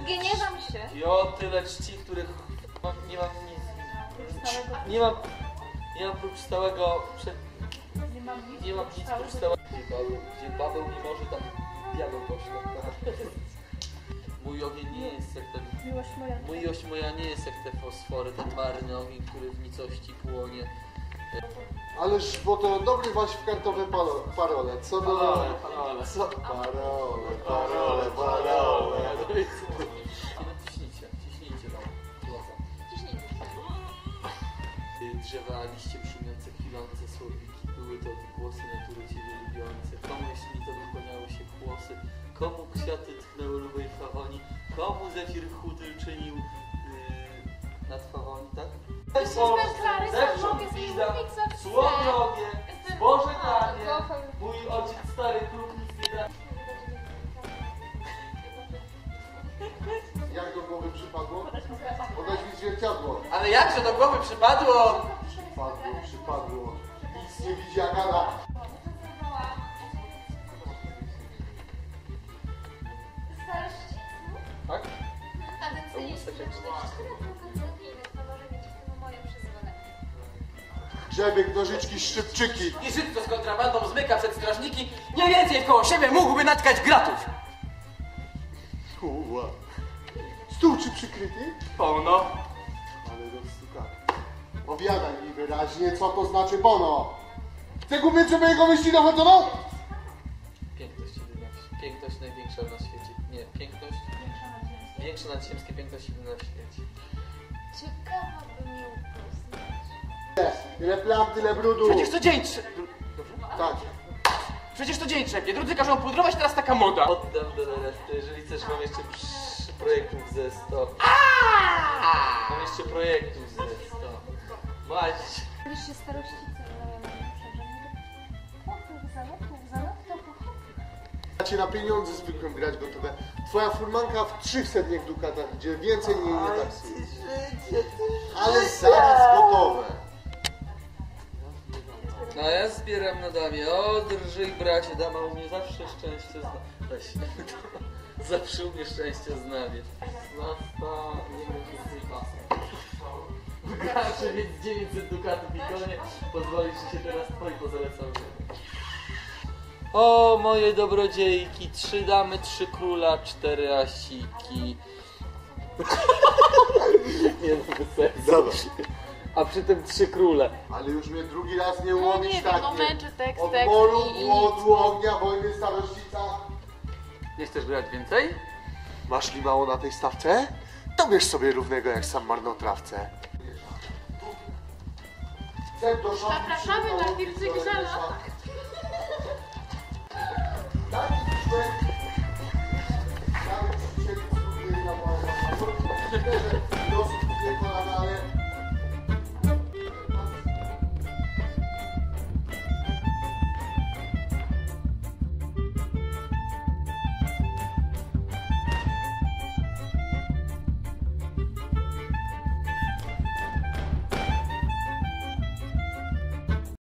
Zgniewam się. I o tyle czci, których nie mam nic. Nie mam prócz stałego nie mam nic prócz stałego. Gdzie Paweł nie może, tam diabeł poszło. Mój ogień nie jest jak ten. Miłość moja nie jest jak te fosfory, ten marny ogień, który w nicości płonie. Ależ, bo to dobry właśnie w kartowe parole. Co do... Parole. Co? Parole. Ciśnijcie tam. Drzewa, liście brzmiące, chwilące słowiki, były to głosy natury Ciebie lubiące. Komu jeśli to wypełniały się kłosy, komu kwiaty tchnęły lubej fawoni, komu zefir chudy czynił nad fawoni, tak? Zewsząd gwizda, słowrogie, zboże danie, mój ojciec stary kruk nic nie da. Jak do głowy przypadło? Podać mi zwierciadło. Ale jakże do głowy przypadło? Przypadło. Nic nie widzi jak Ada. Tak? A decydujesz, Grzebieg, nożyczki, szczypczyki. I Żyd, co z kontrabandą zmyka przed strażniki, nie więcej koło siebie mógłby natkać gratów. Kurwa. Stół czy przykryty? Pono. Ale rozstukany. Opowiadaj mi wyraźnie, co to znaczy bono. Chcę kupić sobie jego wyścig dochodzono? Piękność jedyna, piękność największa na świecie. Nie, piękność większa nadziemskie, piękność jedyna w świecie. ciekawa by mnie upoznać. Ile plam, tyle brudu. Przecież to dzień Tak. Przecież to dzień trzepie. Drudzy każą pudrować, teraz taka moda. Oddam do reszty, jeżeli chcesz, mam jeszcze projektów ze 100. Mam jeszcze projektów ze 100. Maść. Wiesz się starościce, ale ja mam zanadto pochopne. Ja cię na pieniądze zwykłem grać gotowe. Twoja furmanka w 300 dukatach, gdzie więcej nie taksuje. Ale zaraz gotowe. No ja zbieram na damie. O, drżyj bracie, dama u mnie zawsze szczęście zna. Weź. Zawsze u mnie szczęście znamie. Wygracie więc 900 dukatów i konie. Pozwolisz się teraz twoi pozalecał. O, moje dobrodziejki, 3 damy, 3 króla, 4 asiki. Nie no, bez sensu. Dobra. A przy tym 3 króle. Ale już mnie drugi raz nie ułowić nie tak. wiem, no męczy tekst, Od tekst molu, i głodu, ognia, wojny, starościca. Nie chcesz grać więcej? Masz li mało na tej stawce? To bierz sobie równego jak sam marnotrawcę. Zapraszamy na Fircy Grzela. Tak?